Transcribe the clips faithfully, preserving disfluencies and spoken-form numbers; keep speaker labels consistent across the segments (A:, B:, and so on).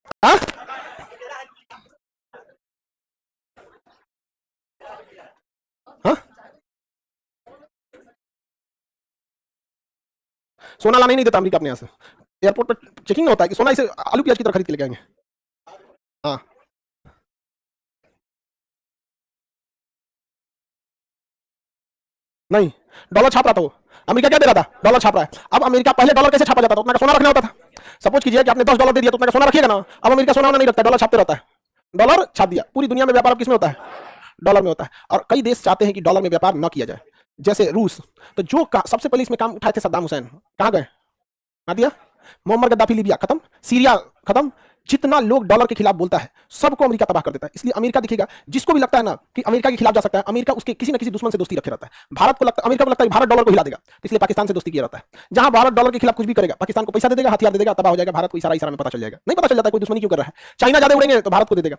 A: हाँ हाँ, सोना लाने नहीं देता अमेरिका अपने यहाँ से। एयरपोर्ट पर चेकिंग होता है कि सोना इसे आलू प्याज की तरह खरीद के लेके आएंगे। हाँ नहीं, डॉलर छाप रहा था वो। अमेरिका क्या दे रहा था? डॉलर छाप रहा है। अब अमेरिका, पहले डॉलर कैसे छापा जाता था? उतना का सोना रखना होता था। सपोज कीजिए कि आपने दस डॉलर दे दिया तो उतना का सोना रखिएगा ना। अब अमेरिका सोना नहीं रखता, डॉलर छापते रहता है। डॉलर छाप दिया। पूरी दुनिया में व्यापार अब किस में होता है? डॉलर में होता है। और कई देश चाहते हैं कि डॉलर में व्यापार न किया जाए, जैसे रूस। तो जो सबसे पहले इसमें काम उठाए थे सद्दाम हुसैन, कहां गए? कहां दिया? मोहम्मद गद्दाफी, लीबिया खत्म, सीरिया खत्म। जितना लोग डॉलर के खिलाफ बोलता है सबको अमेरिका तबाह कर देता है। इसलिए अमेरिका दिखेगा, जिसको भी लगता है ना कि अमेरिका के खिलाफ जा सकता है, अमेरिका उसके किसी न किसी दुश्मन से दोस्ती रखे रहता है। भारत को लगता है, अमेरिका को लगता है भारत डॉलर को हिला देगा, इसलिए पाकिस्तान से दोस्ती किया रहता है। जहां भारत डॉलर के खिलाफ कुछ भी करेगा, पाकिस्तान को पैसा दे देगा, हथियार दे देगा, तबाह हो जाएगा। भारत को इशारा इशारा में पता चल जाएगा। नहीं पता चल जाता है कोई दुश्मनी क्यों कर रहा है। चाइना ज्यादा उड़ेंगे तो भारत को दे देगा।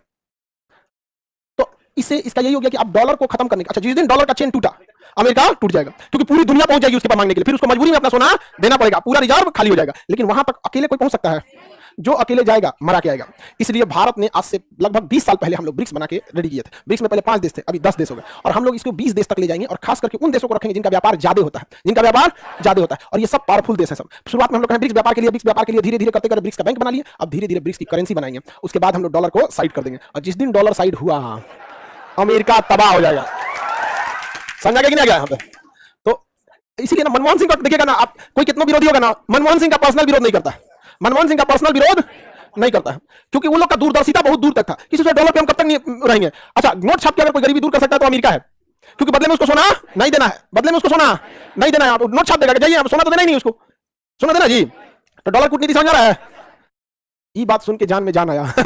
A: तो इससे इसका यही हो गया कि अब डॉलर को खत्म करने का, अच्छा जिस दिन डॉलर का चेन टूटा, अमेरिका टूट जाएगा, क्योंकि पूरी दुनिया पहुंच जाएगी उसके पास मांगने के लिए। फिर उसको मजबूरी में अपना सोना देना पड़ेगा, पूरा रिजर्व खाली हो जाएगा। लेकिन वहां तक अकेले कोई पहुंच सकता है? जो अकेले जाएगा मरा के आएगा। इसलिए भारत ने आज से लगभग बीस साल पहले हम लोग ब्रिक्स बना के रेडी किए थे। ब्रिक्स में पहले पांच देश थे, अभी दस देश हो गए। और हम लोग इसको बीस देश तक ले जाएंगे, और खास करके उन देशों को रखेंगे जिनका व्यापार ज्यादा होता है, जिनका व्यापार ज्यादा होता है। और ये सब पावरफुल देश है सब। शुरुआत में हम लोग कहें ब्रिक्स व्यापार के लिए, ब्रिक्स व्यापार के लिए, धीरे धीरे करते करते ब्रिक्स का बैंक बना लिए। अब धीरे धीरे ब्रिक्स की करेंसी बनाएंगे। उसके बाद हम लोग डॉलर को साइड कर देंगे। और जिस दिन डॉलर साइड हुआ, अमेरिका तबाह हो जाएगा। समझा गया कि नहीं गया यहाँ पे? तो इसीलिए ना मनमोहन सिंह का देखिएगा ना, आप कोई कितना विरोधी होगा ना, मनमोहन सिंह का पर्सनल विरोध नहीं करता। मनमोहन सिंह का पर्सनल विरोध नहीं करता है, क्योंकि उन लोग का दूरदर्शिता बहुत दूर तक था। किसी से डॉलर पे हम कब तक नहीं रहेंगे। अच्छा, नोट छाप के अगर कोई गरीबी दूर कर सकता है तो अमेरिका है, क्योंकि बदले में उसको सोना नहीं देना है। बदले में उसको सोना नहीं देना है। आप नोट छाप देगा, जाइए सोना तो देना ही नहीं उसको, सोना देना जी। तो डॉलर कूटनीति समझ आ रहा है? ये बात सुन के जान में जान आया।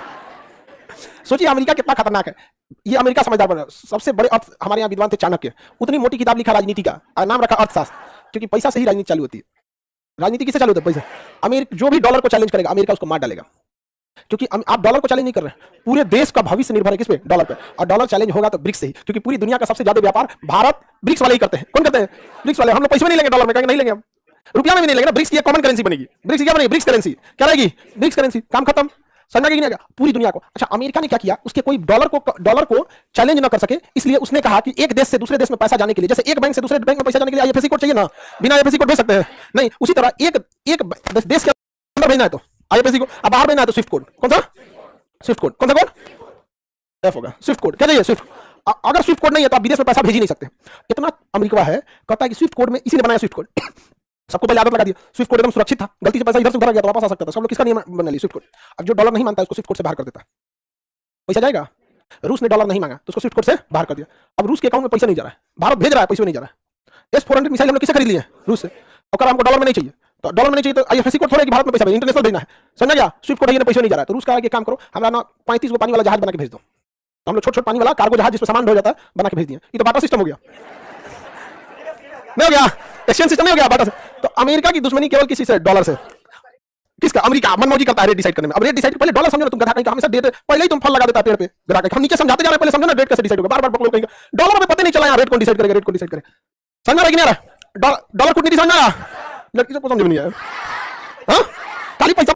A: सोचिए अमेरिका कितना खतरनाक है। ये अमेरिका समझदार बना। सबसे बड़े अर्थ हमारे यहाँ विद्वान थे चाणक्य, उतनी मोटी किताब लिखा राजनीति का, नाम रखा अर्थशास्त्र, क्योंकि पैसा से ही राजनीति चालू होती है। राजनीति किससे चालू होता है? पैसा। अमेरिका जो भी डॉलर को चैलेंज करेगा, अमेरिका उसको मार डालेगा, क्योंकि आप डॉलर को चैलेंज नहीं कर रहे हैं। पूरे देश का भविष्य निर्भर है किस पे? डॉलर पे। और डॉलर चैलेंज होगा तो ब्रिक्स से ही, क्योंकि पूरी दुनिया का सबसे ज्यादा व्यापार भारत ब्रिक्स वाले ही करते हैं। कौन करते हैं? ब्रिक्स वाले। हम लोग पैसे में नहीं लेंगे, डॉलर में कहेंगे नहीं लेंगे, हम रुपया में भी नहीं लेंगे ना। ब्रिक्स की कॉमन करेंसी बनेगी। ब्रिक्स क्या बनेगी? ब्रिक्स करेंसी क्या रहेगी? BRICS currency. काम खत्म। समझा कि नहीं आएगा? पूरी दुनिया को। अच्छा, अमेरिका ने क्या किया, उसके कोई डॉलर को डॉलर को चैलेंज ना कर सके, इसलिए उसने कहा कि एक देश से दूसरे देश में पैसा जाने के लिए, जैसे एक बैंक से दूसरे बैंक में पैसा जाने के लिए आईएफएससी कोड चाहिए ना, बिना आईएफएससी कोड भेज सकते हैं? नहीं। उसी तरह एक एक देश के अंदर भेजना है तो आईएफएससी को, अब बाहर भेजना है तो स्विफ्ट कोड। कौन सा? SWIFT code. कौन सा कोड? एफ होगा। स्विफ्ट कोड क्या चाहिए? स्विफ्ट। अगर स्विफ्ट कोड नहीं है तो आप विदेश में पैसा भेज ही नहीं सकते। इतना अमेरिका है, कहता है कि स्विफ्ट कोड में इसी ने बनाया स्विफ्ट कोड। सबको पहले आदत लगा दिया। स्विफ्ट कोड एकदम सुरक्षित था, गलती से पैसा इधर से उधर गया तो वापस आ सकता था। सब लोग किसका नियम बना लिया? SWIFT code. अब जो डॉलर नहीं मानता है उसको स्विफ्ट कोड से बाहर कर देता है, पैसा जाएगा। रूस ने डॉलर नहीं मांगा तो उसको स्विफ्ट कोड से बाहर कर दिया। अब रूस के अकाउंट में पैसा नहीं जा रहा है, भारत भेज रहा है, पैसा नहीं जा रहा है। एस फोर हंड्रेड मिसाइल हम लोग किसे खरीद लिए? रूस से। और हमको डॉलर में नहीं चाहिए, तो डॉलर में नहीं चाहिए तो आईएफएससी कोड थोड़ा कि भारत में पैसा भेजना, इंटरनेशनल भेजना है। समझ गया? स्विफ्ट कोड है, पैसा नहीं जा रहा है। तो रूस का आगे काम करो, हमारा ना पैंतीस को पानी वाला जहाज बना के भेज दो। तो हम लोग छोट छोट पानी वाला कार्गो जहाज जिसमें सामान ढो जाता है बना के भेज दिए। ये तो बाटा सिस्टम हो गया, नहीं हो गया? एक्सचेंज सिस्टम नहीं हो गया बाटा से। तो अमेरिका की दुश्मनी केवल किसी से? डॉलर से। किसका? अमेरिका मनमौजी करता है रेट डिसाइड करने में। अब रेट डिसाइड पहले डॉलर समझो ना, तुम गधा कहीं का हमेशा डेट पहले ही तुम फल लगा देता है पेड़ पे गिरा के। हम नीचे समझाते जा रहे हैं, पहले समझो ना रेट कैसे डिसाइड होगा। बार बार पकड़ो कहीं डॉलर में पता नहीं चला, रेट कौन डिसाइड करेगा, रेट कौन डिसाइड करेगा। समझ रहा है कि नहीं आ रहा? डॉलर कूटनीति समझ रहा? लड़की से समझ में नहीं आया। हाँ, खाली पैसा